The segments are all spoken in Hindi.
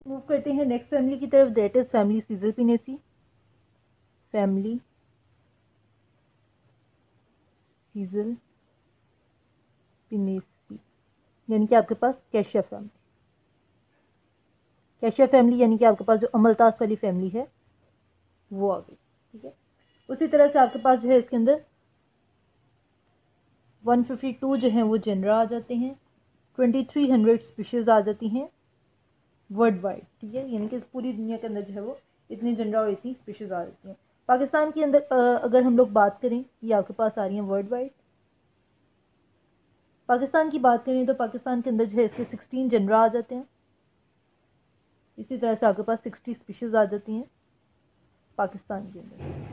मूव करते हैं नेक्स्ट फैमिली की तरफ, that is family caesalpiniaceae. Family caesalpiniaceae यानी कि आपके पास कैशिया फैमिली। कैशिया फैमिली यानी कि आपके पास जो अमलतास वाली फैमिली है वो आ गई। ठीक है, उसी तरह से आपके पास जो है इसके अंदर 152 जो है वो जेनरा आ जाते हैं, 2300 स्पीशीज आ जाती हैं वर्ल्ड वाइड। ठीक है, यानी कि पूरी दुनिया के अंदर जो है वो इतनी जेनरा और इतनी स्पीशीज आ जाती हैं। पाकिस्तान के अंदर अगर हम लोग बात करें, ये आपके पास आ रही हैं वर्ल्ड वाइड। पाकिस्तान की बात करें तो पाकिस्तान के अंदर जो है इसके 16 जेनरा आ जाते हैं। इसी तरह से आपके पास 60 स्पीशीज आ जाती हैं पाकिस्तान के अंदर।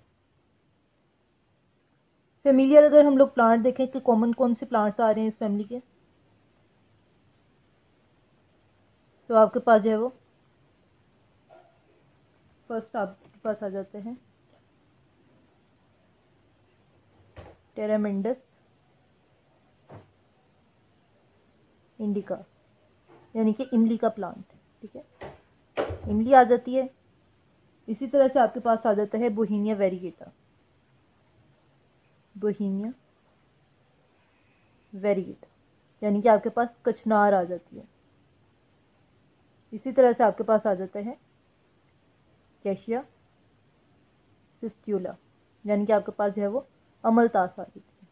फेमिलियर अगर हम लोग प्लांट देखें कि कॉमन कौन से प्लांट्स आ रहे हैं इस फैमिली के, तो आपके पास जो है वो फर्स्ट आपके पास आ जाते हैं टेरामेंडस इंडिका, यानी कि इमली का प्लांट। ठीक है, इमली आ जाती है। इसी तरह से आपके पास आ जाता है बोहीनिया वेरिगेटा। बोहीनिया वेरिगेटा यानी कि आपके पास कचनार आ जाती है। इसी तरह से आपके पास आ जाता है कैशिया फिस्ट्यूला, यानी कि आपके पास जो है वो अमलतास आ जाती है।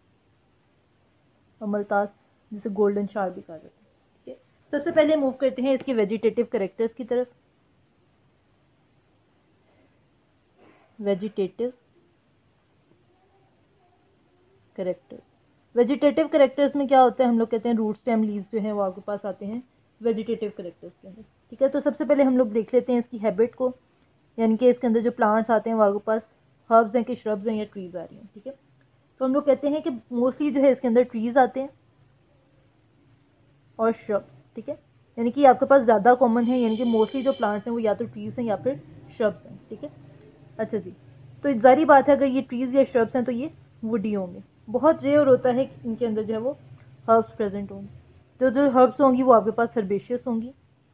अमलतास जिसे गोल्डन शार भी कहा जाता है। ठीक है, सबसे पहले मूव करते हैं इसके वेजिटेटिव कैरेक्टर्स की तरफ। वेजिटेटिव कैरेक्टर्स, वेजिटेटिव कैरेक्टर्स में क्या होता है, हम लोग कहते हैं रूट स्टेम लीव्स जो है वो आपके पास आते हैं वेजिटेटिव कैरेक्टर्स के अंदर। ठीक है, तो सबसे पहले हम लोग देख लेते हैं इसकी हैबिट को, यानी कि इसके अंदर जो प्लांट्स आते हैं वो आपके पास हर्ब्स हैं कि श्रब्स हैं या ट्रीज आ रही हैं। ठीक है, तो हम लोग कहते हैं कि मोस्टली जो है इसके अंदर ट्रीज आते हैं और श्रब्स। ठीक है, यानी कि आपके पास ज़्यादा कॉमन है, यानी कि मोस्टली जो प्लांट्स हैं वो या तो ट्रीज हैं या फिर श्रब्स हैं। ठीक है, अच्छा जी, तो जारी बात है अगर ये ट्रीज या श्रब्स हैं तो ये वुडी होंगे। बहुत रेयर होता है कि इनके अंदर जो है वो हर्ब्स प्रेजेंट होंगे। तो जो हर्ब्स होंगी वो आपके पास हर्बेशियस होंगी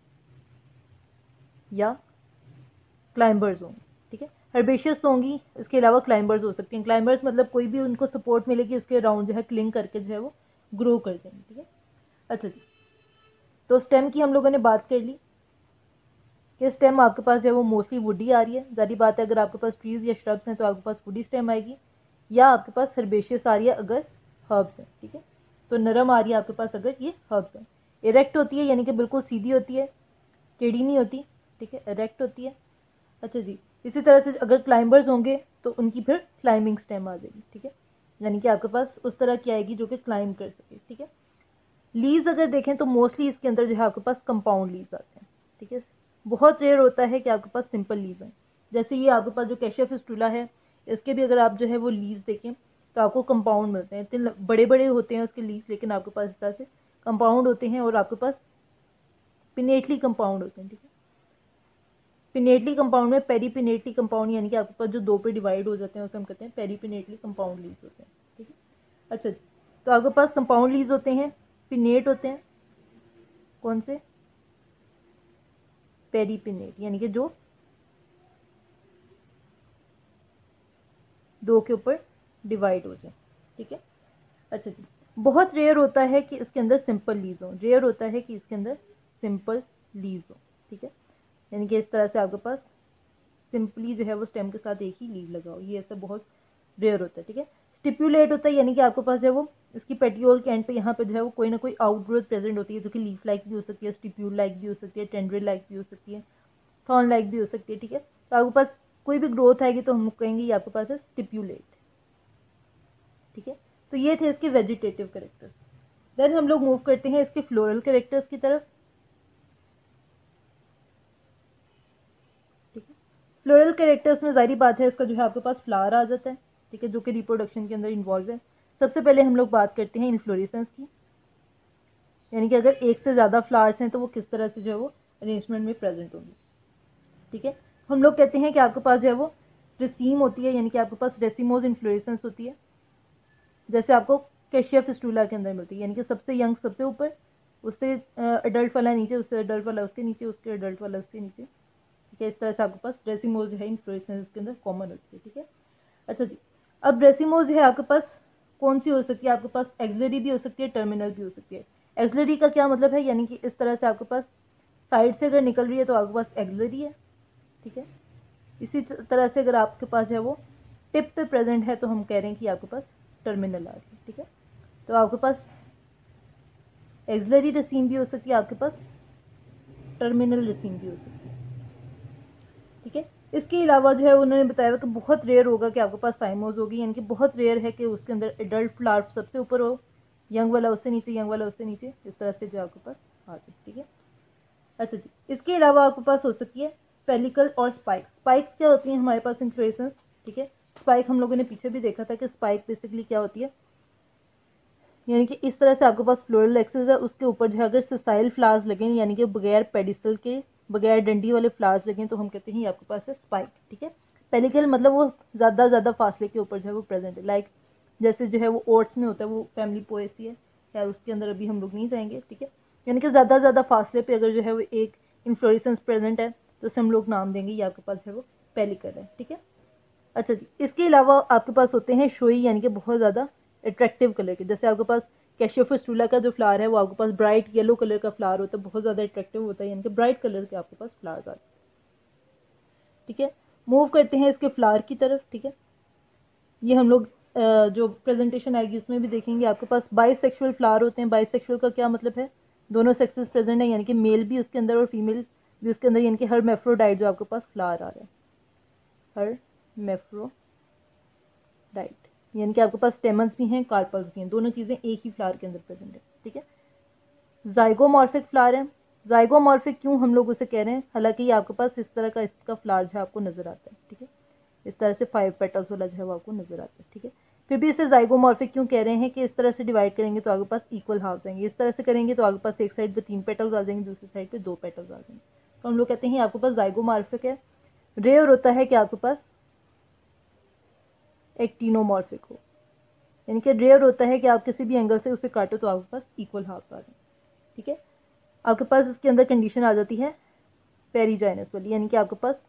या क्लाइंबर्स होंगी। ठीक है, हर्बेशियस होंगी, इसके अलावा क्लाइंबर्स हो सकती हैं। क्लाइंबर्स मतलब कोई भी उनको सपोर्ट मिलेगी उसके अराउंड जो है क्लिंग करके जो है वो ग्रो कर देंगे। ठीक है, अच्छा जी, तो स्टेम की हम लोगों ने बात कर ली कि स्टेम आपके पास जो है वो मोस्टली वुडी आ रही है। जारी बात है अगर आपके पास ट्रीज या श्रब्स हैं तो आपके पास वुडी स्टेम आएगी, या आपके पास हर्बेशियस आ रही है अगर हर्ब्स हैं। ठीक है, तो नरम आ रही है आपके पास अगर ये हर्ब्स हैं। इरेक्ट होती है यानी कि बिल्कुल सीधी होती है, टेढ़ी नहीं होती। ठीक है, इरेक्ट होती है। अच्छा जी, इसी तरह से अगर क्लाइंबर्स होंगे तो उनकी फिर क्लाइंबिंग स्टेम आ जाएगी। ठीक है, यानी कि आपके पास उस तरह की आएगी जो कि क्लाइंब कर सके। ठीक है, लीव्स अगर देखें तो मोस्टली इसके अंदर जो है आपके पास कंपाउंड लीव्स आते हैं। ठीक है, बहुत रेयर होता है कि आपके पास सिंपल लीव हैं। जैसे ये आपके पास जो कैशिया फिस्टुला है, इसके भी अगर आप जो है वो लीव्स देखें तो आपको कंपाउंड मिलते हैं। इतने बड़े बड़े होते हैं उसके लीव्स, लेकिन आपके पास इस तरह से कंपाउंड होते हैं और आपके पास पिनेटली कंपाउंड होते हैं। ठीक है, पिनेटली कंपाउंड में पेरीपिनेटली कंपाउंड यानी कि आपके पास जो दो पे डिवाइड हो जाते हैं उसे हम कहते हैं पेरीपिनेटली कंपाउंड लीव्स होते हैं। ठीक है, अच्छा जी, तो आपके पास कंपाउंड लीव्स होते हैं, पिनेट होते हैं, कौन से, पेरीपिनेट यानी कि जो दो के ऊपर डिवाइड हो जाए। ठीक है, अच्छा जी, बहुत रेयर होता है कि इसके अंदर सिंपल लीव्स हो, रेयर होता है कि इसके अंदर सिंपल लीव्स हो। ठीक है, यानी कि इस तरह से आपके पास सिंपली जो है वो स्टेम के साथ एक ही लीव लगा हो, ये ऐसा बहुत रेयर होता है। ठीक है, स्टिप्यूलेट होता है यानी कि आपके पास जो है वो इसकी पेटियोल के एंड पे यहाँ पे जो है वो कोई ना कोई आउटग्रोथ प्रेजेंट होती है, जो कि लीफ लाइक भी हो सकती है, स्टिप्यूल लाइक भी हो सकती है, टेंड्रिल लाइक भी हो सकती है, थॉर्न लाइक भी हो सकती है। ठीक है, तो आपके पास कोई भी ग्रोथ आएगी तो हम कहेंगे ये आपके पास है स्टिप्यूलेट। ठीक है, तो ये थे इसके वेजिटेटिव कैरेक्टर्स। देन हम लोग मूव करते हैं इसके फ्लोरल कैरेक्टर्स की तरफ। ठीक है, फ्लोरल कैरेक्टर्स में जारी बात है इसका जो है आपके पास फ्लावर आ जाता है। ठीक है, जो कि रिप्रोडक्शन के अंदर इन्वॉल्व है। सबसे पहले हम लोग बात करते हैं इन्फ्लोरेसेंस की, यानी कि अगर एक से ज़्यादा फ्लावर्स हैं तो वो किस तरह से जो है वो अरेंजमेंट में प्रेजेंट होंगे। ठीक है, हम लोग कहते हैं कि आपके पास जो है वो रेसीम होती है, यानी कि आपके पास रेसिमोज इन्फ्लोरेसेंस होती है, जैसे आपको कैशिया फिस्टुला के अंदर मिलती है, यानी कि सबसे यंग सबसे ऊपर उससे अडल्ट वाला नीचे, उससे अडल्ट वाला उसके नीचे, उसके अडल्ट वाला उसके नीचे, ठीक है। इस तरह से आपके पास रेसिमोज जो है इन्फ्लोरेसेंस के अंदर कॉमन होती है, ठीक है। अच्छा जी, अब रेसिमोज है आपके पास कौन सी हो सकती है, आपके पास एक्सिलरी भी हो सकती है, टर्मिनल भी हो सकती है। एक्सिलरी का क्या मतलब है, यानी कि इस तरह से आपके पास साइड से अगर निकल रही है तो आपके पास एक्सिलरी है, ठीक है। इसी तरह से अगर आपके पास है वो टिप पे प्रेजेंट है तो हम कह रहे हैं कि आपके पास टर्मिनल आ रही है, ठीक है। तो आपके पास एक्सिलरी रेसीम भी हो सकती है, आपके पास टर्मिनल रेसीम भी हो सकती है, ठीक है। इसके अलावा जो है उन्होंने बताया कि बहुत रेयर होगा कि आपके पास साइमोज होगी, यानी कि बहुत रेयर है कि उसके अंदर एडल्ट फ्लावर सबसे ऊपर हो, यंग वाला उससे नीचे, यंग वाला उससे नीचे, इस तरह से जो आपके पास आती है, ठीक है। अच्छा जी, इसके अलावा आपके पास हो सकती है पेलिकल और स्पाइक। स्पाइक्स क्या होती हैं हमारे पास इन्फ्लोरेसेंस, ठीक है। स्पाइक हम लोगों ने पीछे भी देखा था कि स्पाइक बेसिकली क्या होती है, यानी कि इस तरह से आपके पास फ्लोरल एक्सिस है, उसके ऊपर जो है अगर सेसाइल फ्लावर्स लगे, यानी कि बगैर पेडिसल के, बगैर डंडी वाले फ्लावर्स लगे, तो हम कहते हैं आपके पास है स्पाइक, ठीक है। पेलिकल मतलब वो ज्यादा फासले के ऊपर जो है वो प्रेजेंट है, लाइक जैसे जो है वो ओट्स में होता है, वो फैमिली पोएसी है यार, उसके अंदर अभी हम लोग नहीं जाएंगे, ठीक है। यानी कि ज्यादा फासले पे अगर जो है वो एक इन्फ्लोरेसेंस प्रेजेंट है तो उसे हम लोग नाम देंगे, ये आपके पास है वो पेलिकल है, ठीक है। अच्छा जी, इसके अलावा आपके पास होते हैं शोई, यानी कि बहुत ज्यादा अट्रैक्टिव कलर के, जैसे आपके पास कैशियो फिस्टुला का जो फ्लावर है वो आपके पास ब्राइट येलो कलर का फ्लावर होता है, बहुत ज्यादा अट्रैक्टिव होता है, यानी कि ब्राइट कलर के आपके पास फ्लावर्स आते हैं, ठीक है। मूव करते हैं इसके फ्लावर की तरफ, ठीक है। ये हम लोग जो प्रेजेंटेशन आएगी उसमें भी देखेंगे। आपके पास बाइसेक्सुअल फ्लावर होते हैं। बाइसेक्सुअल का क्या मतलब है, दोनों सेक्सेस प्रेजेंट है, यानी कि मेल भी उसके अंदर और फीमेल भी उसके अंदर, यानी कि हर्मेफ्रोडाइट जो आपके पास फ्लावर आ रहा है, हर्मेफ्रोडाइट, यानी कि आपके पास स्टेमन्स भी हैं, कार्पल्स भी हैं, दोनों चीजें एक ही फ्लावर के अंदर प्रेजेंट है, ठीक है। जाइगोमॉर्फिक फ्लावर है। जाइगोमॉर्फिक क्यों हम लोग उसे कह रहे हैं, हालांकि ये आपके पास इस तरह का इसका फ्लावर जो है आपको नजर आता है, ठीक है। इस तरह से 5 पेटल्स वाला जो है वो आपको नजर आता है, ठीक है। फिर भी इसे जाइगोमॉर्फिक क्यों कह रहे हैं कि इस तरह से डिवाइड करेंगे तो आपके पास इक्वल हाफ आएंगे, इस तरह से करेंगे तो आपके पास एक साइड पे 3 पेटल्स आ जाएंगे, दूसरी साइड पे 2 पेटल्स आ जाएंगे, तो हम लोग कहते हैं आपके पास जाइगोमॉर्फिक है। रेयर होता है कि आपके पास एक्टिनोमॉर्फिक हो, यानी कि रेयर होता है कि आप किसी भी एंगल से उसे काटो तो आपके पास इक्वल हाफ आ जाए, ठीक है। आपके पास इसके अंदर कंडीशन आ जाती है पेरीजाइनस वाली, यानी कि आपके पास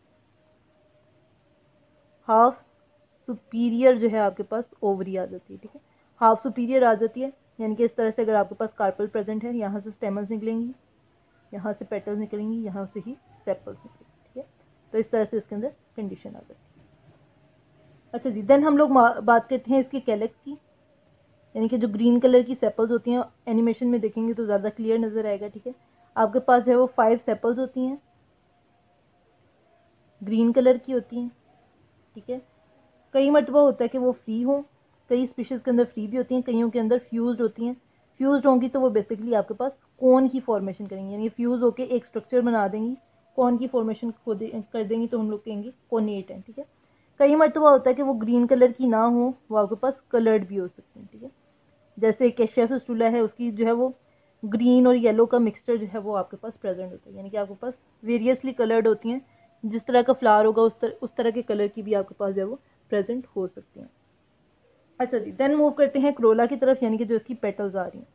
हाफ सुपीरियर जो है आपके पास ओवरी आ जाती है, ठीक है। हाफ सुपीरियर आ जाती है, यानी कि इस तरह से अगर आपके पास कार्पल प्रेजेंट है, यहाँ से स्टेमल्स निकलेंगी, यहाँ से पेटल्स निकलेंगी, यहाँ से ही सेपल्स निकलेंगी, ठीक है। तो इस तरह से इसके अंदर कंडीशन आ जाती है। अच्छा जी, देन हम लोग बात करते हैं इसकी कैलेक्स की, यानी कि जो ग्रीन कलर की सेपल्स होती हैं, एनिमेशन में देखेंगे तो ज़्यादा क्लियर नजर आएगा, ठीक है। आपके पास जो है वो 5 सेपल्स होती हैं, ग्रीन कलर की होती हैं, ठीक है। कई मरतबा होता है कि वो फ्री हो, कई स्पीशीज के अंदर फ्री भी होती हैं, कईयों के अंदर फ्यूज्ड होती हैं। फ्यूज्ड होंगी तो वो बेसिकली आपके पास कोन की फॉर्मेशन करेंगी, यानी फ्यूज होके एक स्ट्रक्चर बना देंगी, कोन की फॉर्मेशन कर देंगी, तो हम लोग कहेंगे कोनेट है, ठीक है। कई मरतबा होता है कि वो ग्रीन कलर की ना हो, वो आपके पास कलर्ड भी हो सकती हैं, ठीक है। जैसे कैशिया फिस्टुला है, उसकी जो है वो ग्रीन और येलो का मिक्सचर जो है वो आपके पास प्रेजेंट होता है, यानी कि आपके पास वेरियसली कलर्ड होती हैं, जिस तरह का फ्लावर होगा उस तरह के कलर की भी आपके पास जो है वो प्रेजेंट हो सकती हैं। अच्छा जी, देन मूव करते हैं क्रोला की तरफ, यानी कि जो इसकी पेटल्स आ रही हैं,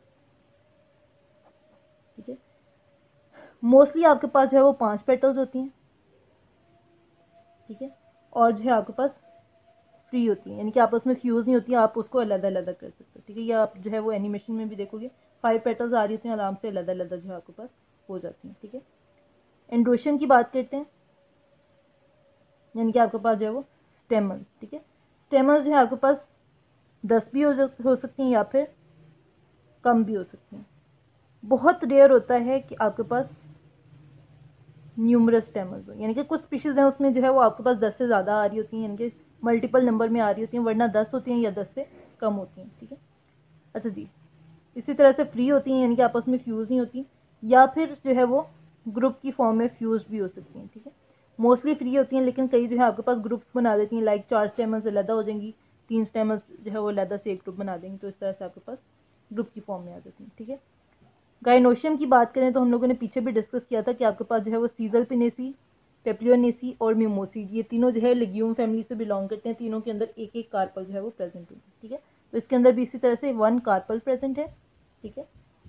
ठीक है। मोस्टली आपके पास जो है वो 5 पेटल्स होती हैं, ठीक है, और जो है आपके पास फ्री होती है, यानी कि आपस में फ्यूज नहीं होती है, आप उसको अलग अलग कर सकते हो, ठीक है। ये आप जो है वो एनिमेशन में भी देखोगे 5 पेटल्स आ रही होती हैं, आराम से अलग अलग जो है आपके पास हो जाती हैं, ठीक है। एंड्रोशियम की बात करते हैं, यानी कि आपके पास जो है वो स्टेमल्स, ठीक है। स्टेमल्स जो है आपके पास 10 भी हो सकती हैं या फिर कम भी हो सकती हैं। बहुत रेयर होता है कि आपके पास न्यूमरस स्टेमल्स हो, यानी कि कुछ स्पीशीज हैं उसमें जो है वो आपके पास 10 से ज़्यादा आ रही होती हैं, यानी कि मल्टीपल नंबर में आ रही होती हैं, वरना 10 होती हैं या 10 से कम होती हैं, ठीक है। अच्छा जी, इसी तरह से फ्री होती हैं, यानी कि आपस में फ्यूज नहीं होती, या फिर जो है वो ग्रुप की फॉर्म में फ्यूज भी हो सकती हैं, ठीक है। मोस्टली फ्री होती हैं, लेकिन कई जो है आपके पास ग्रुप्स बना देती हैं, लाइक 4 स्टेमल्स अलहदा हो जाएंगी, 3 स्टेमल्स जो है वो अलहदा से एक ग्रुप बना देंगी, तो इस तरह से आपके पास ग्रुप की फॉर्म में आ जाती हैं, ठीक है। गाइनोशियम की बात करें तो हम लोगों ने पीछे भी डिस्कस किया था कि आपके पास जो है वो सीजल पिनेसी, पेप्लियोनेसी और म्यूमोसी, ये तीनों जो है लेग्यूम फैमिली से बिलोंग करते हैं, तीनों के अंदर एक एक कार्पल जो है वो प्रेजेंट होती है, ठीक है। तो इसके अंदर भी इसी तरह से 1 कार्पल प्रेजेंट है, ठीक है।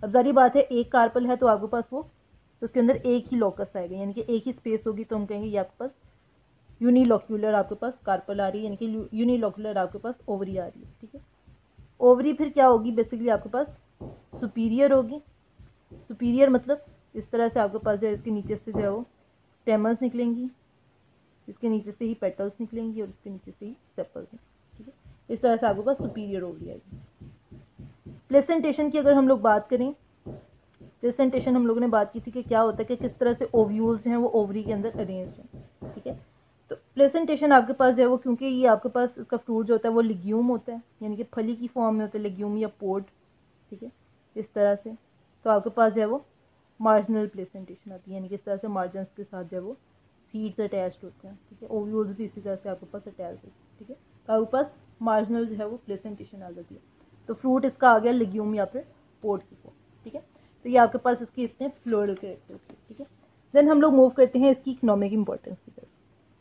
अब सारी बात है, एक कार्पल है तो आपके पास वो, तो उसके अंदर एक ही लोकस आएगा, यानी कि एक ही स्पेस होगी, तो हम कहेंगे ये आपके पास यूनिलोक्यूलर आपके पास कार्पल आ रही है, यानी कि यूनिलोक्यूलर आपके पास ओवरी आ रही है। ठीक है, ओवरी फिर क्या होगी, बेसिकली आपके पास सुपीरियर होगी। सुपीरियर मतलब इस तरह से आपके पास जो है इसके नीचे से जो है वो स्टेमल्स निकलेंगी, इसके नीचे से ही पेटल्स निकलेंगी और इसके नीचे से ही सेपल्स। ठीक है, इस तरह से आपके पास सुपीरियर ओवरी आएगी। प्लेसेंटेशन की अगर हम लोग बात करें, प्लेसेंटेशन हम लोगों ने बात की थी कि क्या होता है कि किस तरह से ओव्यूल्स जो हैं वो ओवरी के अंदर अरेंज हैं। ठीक है, तो प्लेसेंटेशन आपके पास जो है वो, क्योंकि ये आपके पास इसका फ्रूट जो होता है वो लिग्यूम होता है, यानी कि फली की फॉर्म में होता है, लिग्यूम या पोड। ठीक है, इस तरह से तो आपके पास जो है वो मार्जिनल प्लेसेंटेशन आती है, यानी कि इस तरह से मार्जिन के साथ जो है वो सीड्स अटैच्ड होते हैं। ठीक है, ओव्यूल्स भी इसी तरह से आपके पास अटैच होते हैं। ठीक है, तो आपके पास मार्जिनल जो है वो प्लेसेंटेशन आ जाती है, तो फ्रूट इसका आ गया लिग्यूम या फिर पोड की फॉर्म। ठीक है, तो ये आपके पास इसकी इतने फ्लोरल कैरेक्टरिस्टिक। ठीक है, देन हम लोग मूव करते हैं इसकी इकोनॉमिक इंपॉर्टेंस की तरफ।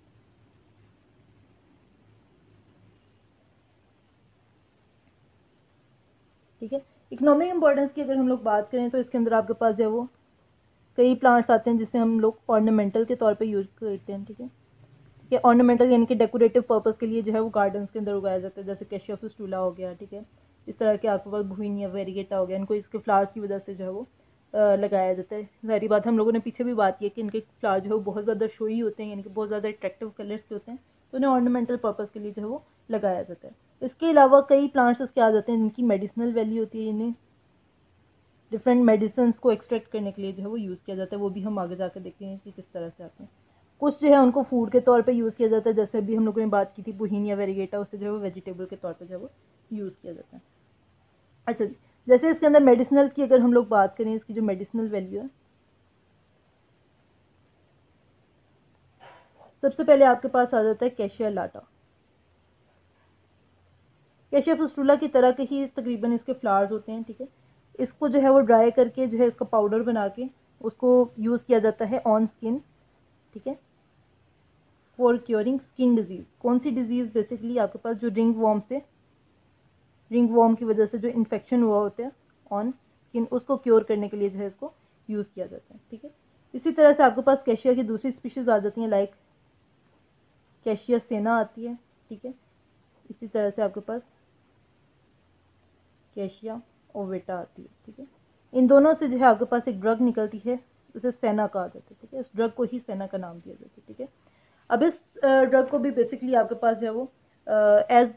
ठीक है, इकोनॉमिक इंपॉर्टेंस की अगर हम लोग बात करें तो इसके अंदर आपके पास जो है वो कई प्लांट्स आते हैं जिसे हम लोग ऑर्नामेंटल के तौर पे यूज करते हैं। ठीक है, ठीक है, ऑर्नामेंटल यानी कि डेकोरेटिव पर्पस के लिए जो है वो गार्डन्स के अंदर उगाया जाता है, जैसे कैशिया फिस्टुला हो गया। ठीक है, इस तरह के आपके पास गुइनिया वेरिगेटा हो गया, इनको इसके फ्लावर्स की वजह से जो है वो लगाया जाता है। सारी बात हम लोगों ने पीछे भी बात की है कि इनके फ्लावर जो है वो बहुत ज़्यादा शोई होते हैं, यानी कि बहुत ज़्यादा अट्रैक्टिव कलर्स के होते हैं, तो उन्हें ऑर्नामेंटल पर्पस के लिए जो है वो लगाया जाता है। इसके अलावा कई प्लांट्स इसके आ जाते हैं जिनकी मेडिसिनल वैल्यू होती है, इन्हें डिफरेंट मेडिसिन को एक्सट्रैक्ट करने के लिए जो है वो यूज़ किया जाता है, वो भी हम आगे जाकर देखेंगे कि किस तरह से आते हैं। कुछ जो है उनको फूड के तौर पे यूज़ किया जाता है, जैसे अभी हम लोगों ने बात की थी बुहीनिया वेरिगेटा, उससे जो है वो वेजिटेबल के तौर पे जो है वो यूज़ किया जाता है। अच्छा जी, जैसे इसके अंदर मेडिसिनल की अगर हम लोग बात करें, इसकी जो मेडिसिनल वैल्यू है, सबसे पहले आपके पास आ जाता है कैशिया लाटा। कैशिया फिस्टुला की तरह के ही तकरीबन इसके फ्लावर्स होते हैं। ठीक है, इसको जो है वो ड्राई करके जो है इसका पाउडर बना के उसको यूज़ किया जाता है ऑन स्किन। ठीक है, फॉर क्योरिंग स्किन डिजीज। कौन सी डिजीज, बेसिकली आपके पास जो रिंग वॉर्म की वजह से जो इन्फेक्शन हुआ होता है ऑन स्किन, उसको क्योर करने के लिए जो है इसको यूज़ किया जाता है। ठीक है, इसी तरह से आपके पास कैशिया की दूसरी स्पीशीज आ जाती हैं, लाइक कैशिया सेना आती है। ठीक है, इसी तरह से आपके पास कैशिया ओवेटा आती है। ठीक है, इन दोनों से जो है आपके पास एक ड्रग निकलती है, उसे सेना कहा जाता है। ठीक है, इस ड्रग को ही सेना का नाम दिया जाता है। ठीक है, अब इस ड्रग को भी बेसिकली आपके पास जो है वो एज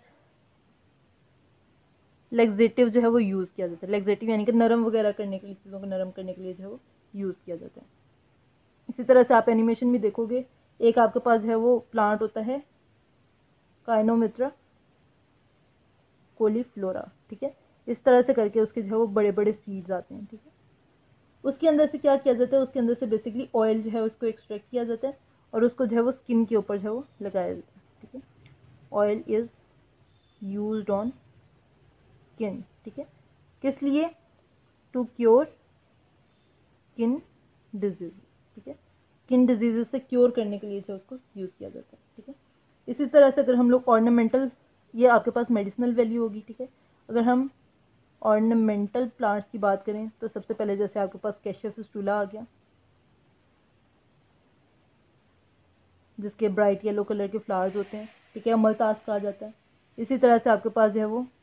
लेग्जेटिव जो है वो यूज़ किया जाता है। लेग्जेटिव यानी कि नरम वगैरह करने के लिए, चीज़ों को नरम करने के लिए जो है वो यूज़ किया जाता है। इसी तरह से आप एनिमेशन में देखोगे, एक आपके पास जो है वो प्लांट होता है काइनोमित्रा कोलीफ्लोरा। ठीक है, इस तरह से करके उसके जो है वो बड़े बड़े सीड्स आते हैं। ठीक है, उसके अंदर से क्या किया जाता है, उसके अंदर से बेसिकली ऑयल जो है उसको एक्सट्रैक्ट किया जाता है और उसको जो है वो स्किन के ऊपर जो है वो लगाया जाता है। ठीक है, oil is used on skin. ठीक है, किस लिए, टू क्योर स्किन डिजीज। ठीक है, स्किन डिजीजेस से क्योर करने के लिए जो उसको यूज़ किया जाता है। ठीक है, इसी तरह से अगर हम लोग ऑर्नामेंटल, ये आपके पास मेडिसिनल वैल्यू होगी। ठीक है, अगर हम ऑर्नामेंटल प्लांट्स की बात करें तो सबसे पहले जैसे आपके पास कैशिया फिस्टुला आ गया, जिसके ब्राइट येलो कलर के फ्लावर्स होते हैं। ठीक है, अमलतास कहा जाता है। इसी तरह से आपके पास जो है वो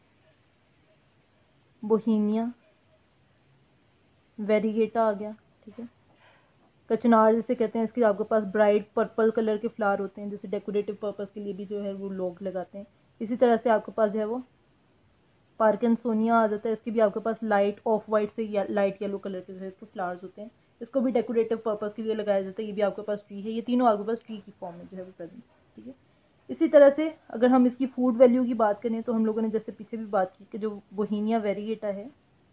बोहीनिया वेरिगेटा आ गया। ठीक है, कचनार जिसे कहते हैं, इसके आपके पास ब्राइट पर्पल कलर के फ्लावर होते हैं, जैसे डेकोरेटिव पर्पस के लिए भी जो है वो लोग लगाते हैं। इसी तरह से आपके पास जो है वो पार्किंसोनिया आ जाता है, इसके भी आपके पास लाइट ऑफ वाइट से लाइट येलो कलर के जो है इसके फ्लावर्स होते हैं, इसको भी डेकोरेटिव पर्पस के लिए लगाया जाता है। ये भी आपके पास ट्री है, ये तीनों आपके पास ट्री की फॉर्म में जो है वो प्रेजेंट। ठीक है, इसी तरह से अगर हम इसकी फूड वैल्यू की बात करें तो हम लोगों ने जैसे पीछे भी बात की कि जो बोहीनिया वेरिगेटा है,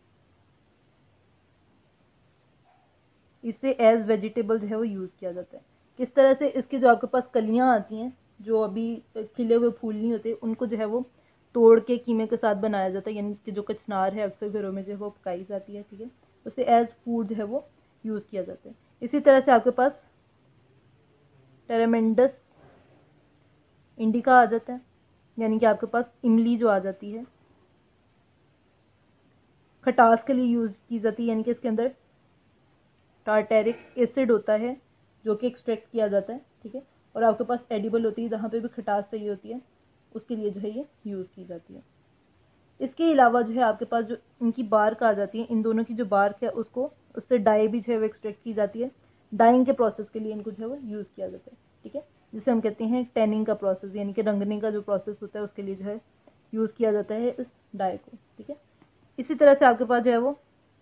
इसे एज वेजिटेबल जो है वो यूज़ किया जाता है। किस तरह से, इसके जो आपके पास कलियां आती हैं, जो अभी खिले हुए फूल नहीं होते, उनको जो है वो तोड़ के कीमे के साथ बनाया जाता है, यानी कि जो कचनार है अक्सर घरों में जो है वो पकाई जाती है। ठीक है, उसे एज फूड जो है वो यूज़ किया जाता है। इसी तरह से आपके पास टेरेमेंडस इंडिका आ जाता है, यानी कि आपके पास इमली जो आ जाती है, खटास के लिए यूज़ की जाती है, यानी कि इसके अंदर टार्टेरिक एसिड होता है जो कि एक्सट्रैक्ट किया जाता है, ठीक है। और आपके पास एडिबल होती है, जहाँ पे भी खटास चाहिए होती है उसके लिए जो है ये यूज़ की जाती है। इसके अलावा जो है आपके पास जो इनकी बार्क आ जाती है, इन दोनों की जो बार्क है उसको, उससे डाई भी जो है वो एक्सट्रैक्ट की जाती है। डाइंग के प्रोसेस के लिए इनको जो है वो यूज़ किया जाता है, ठीक है। जिसे हम कहते हैं टैनिंग का प्रोसेस, यानी कि रंगने का जो प्रोसेस होता है उसके लिए जो है यूज़ किया जाता है इस डाई को, ठीक है। इसी तरह से आपके पास जो है वो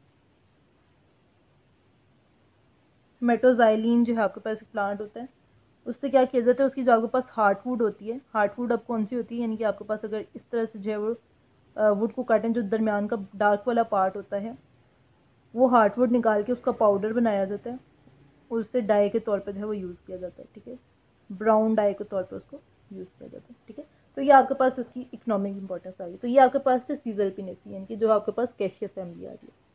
मेटोजाइलिन जो है आपके पास एक प्लांट होता है, उससे क्या किया जाता है, उसकी जो आपके पास हार्टवुड होती है, हार्टवुड अब कौन सी होती है, यानी कि आपके पास अगर इस तरह से जो है वो वुड को काटें, जो दरमियान का डार्क वाला पार्ट होता है वो हार्टवुड निकाल के उसका पाउडर बनाया जाता है और उससे डाई के तौर पर जो है वो यूज़ किया जाता है, ठीक है। ब्राउन डाई के तौर पर उसको यूज़ किया जाता है, ठीक है। तो ये आपके पास इसकी इकोनॉमिक इंपॉर्टेंस आ गई। तो ये आपके पास है सीजल पिनेसी, यानी कि जो आपके पास कैशिया फैमिली आ रही है।